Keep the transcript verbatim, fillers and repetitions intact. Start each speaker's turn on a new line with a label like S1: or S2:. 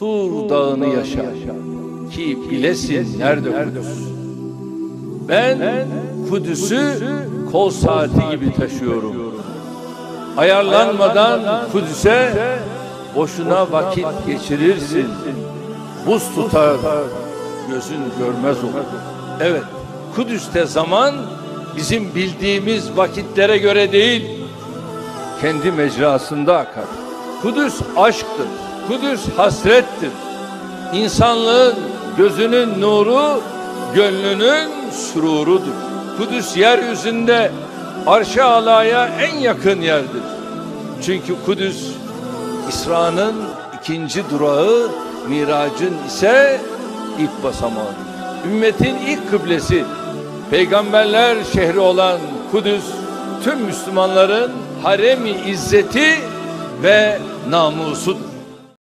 S1: Tur dağını yaşa ki bilesin nerede Kudüs. Ben Kudüs'ü kol saati gibi taşıyorum. Ayarlanmadan Kudüs'e boşuna vakit geçirirsin. Buz tutar, gözün görmez olur. Evet, Kudüs'te zaman bizim bildiğimiz vakitlere göre değil, kendi mecrasında akar. Kudüs aşktır, Kudüs hasrettir. İnsanlığın gözünün nuru, gönlünün sururudur. Kudüs yeryüzünde arş-ı alaya en yakın yerdir. Çünkü Kudüs, İsra'nın ikinci durağı, Miracın ise ilk basamağıdır. Ümmetin ilk kıblesi, peygamberler şehri olan Kudüs, tüm Müslümanların harem-i izzeti ve namusudur.